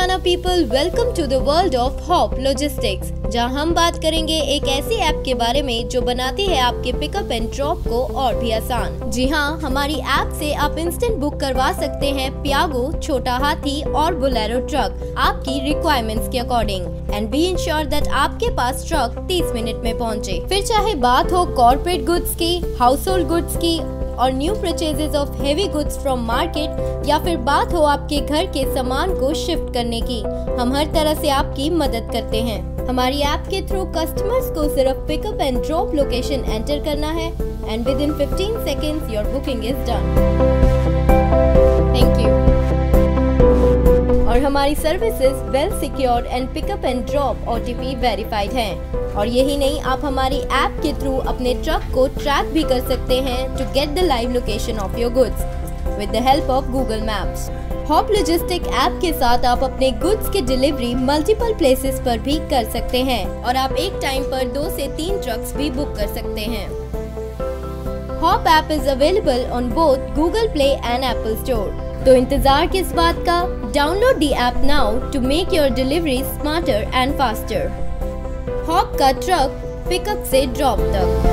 Ludhiana people, welcome to the world of Hop Logistics, जहां हम बात करेंगे एक ऐसी ऐप के बारे में जो बनाती है आपके पिकअप एंड ड्रॉप को और भी आसान। जी हां, हमारी ऐप से आप इंस्टेंट बुक करवा सकते हैं पियागो, छोटा हाथी और बोलेरो ट्रक आपकी रिक्वायरमेंट्स के according and be ensure that आपके पास ट्रक 30 मिनट में पहुंचे। फिर चाहे बात हो कॉर्पोरेट गुड्स की, हाउस होल्ड गुड्स की और new purchases of heavy goods from market, या फिर बात हो आपके घर के सामान को शिफ्ट करने की, हम हर तरह से आपकी मदद करते हैं। हमारी ऐप के थ्रू कस्टमर्स को सिर्फ pickup and drop location enter करना है and within 15 seconds your booking is done. Thank you. और हमारी services well secured and pickup and drop OTP verified हैं। और यही नहीं, आप हमारी ऐप के थ्रू अपने ट्रक को ट्रैक भी कर सकते हैं to get the live location of your goods with the help of Google Maps. Hop Logistic app के साथ आप अपने गुड्स की डिलीवरी मल्टीपल प्लेसेस पर भी कर सकते हैं और आप एक टाइम पर 2 से 3 ट्रक्स भी बुक कर सकते हैं। Hop app is available on both Google Play and Apple store. तो इंतजार किस बात का? Download the app now to make your delivery smarter and faster. Hop का ट्रक पिकअप से ड्रॉप तक।